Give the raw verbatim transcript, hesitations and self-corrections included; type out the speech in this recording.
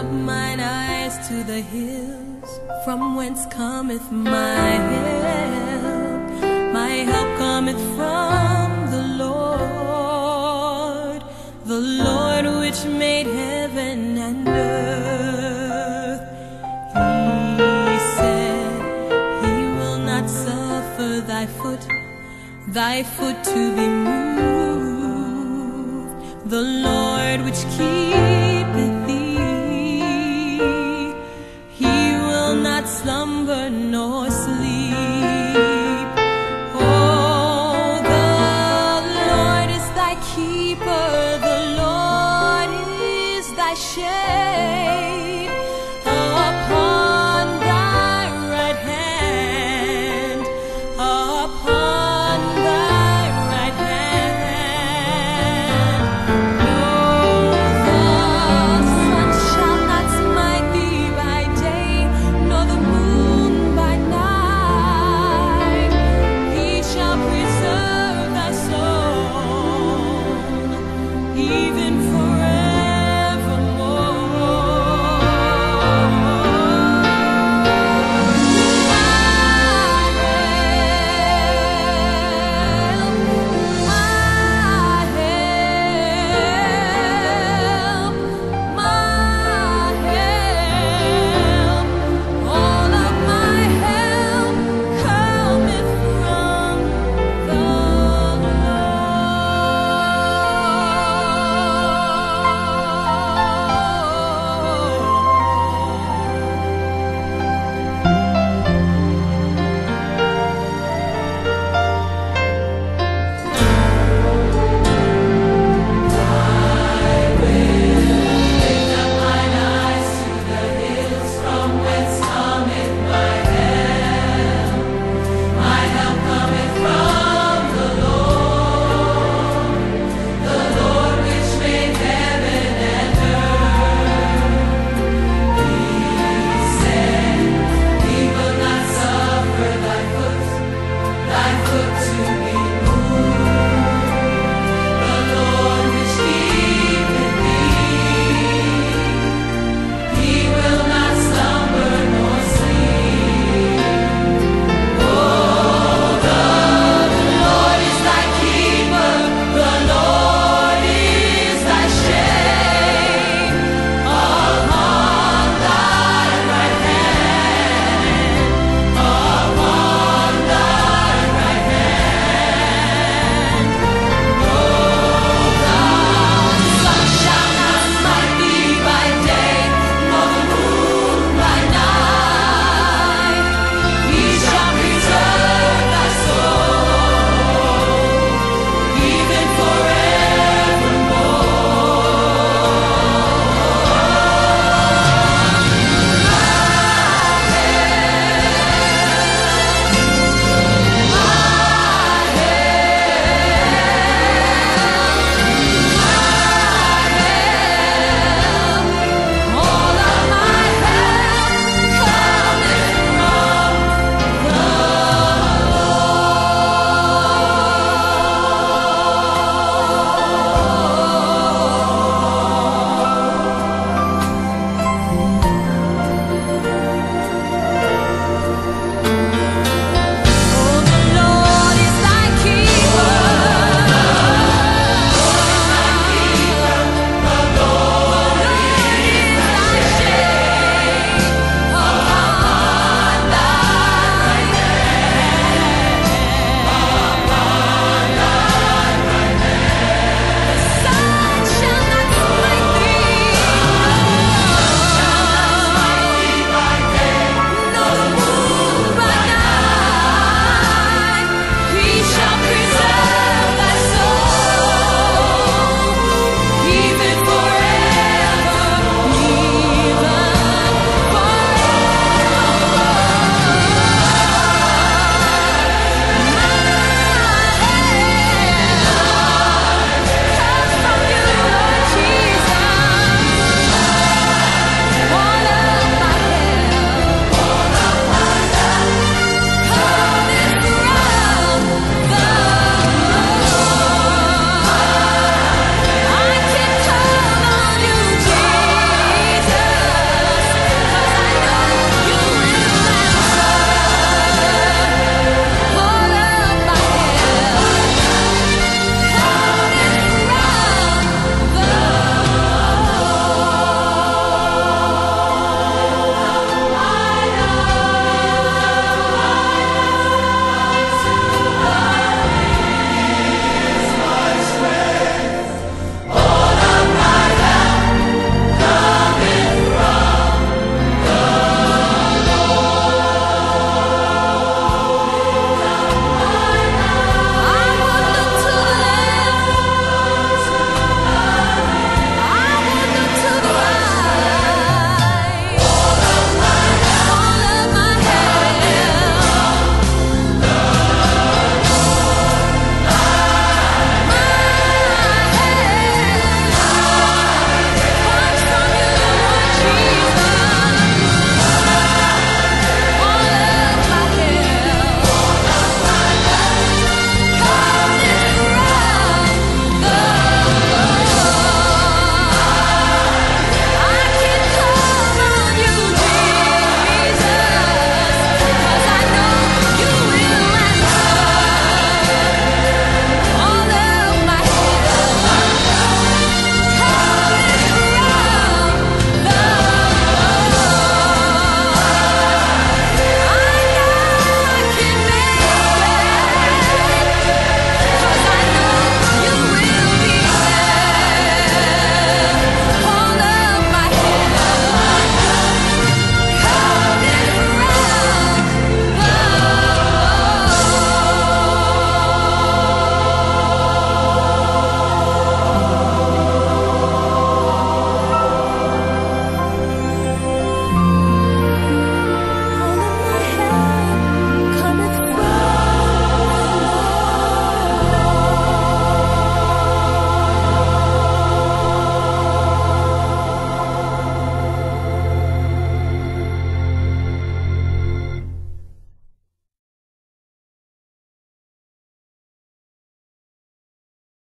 mine eyes to the hills, from whence cometh my help. My help cometh from the Lord, the Lord which made heaven and earth. He said, He will not suffer thy foot, thy foot to be moved. The Lord which keepeth thee, He will not slumber nor sleep. Oh, the Lord is thy keeper, the Lord is thy shade upon thy right hand, upon thy right hand. No, the sun shall not smite thee by day, nor the moon by night. He shall preserve thy soul, even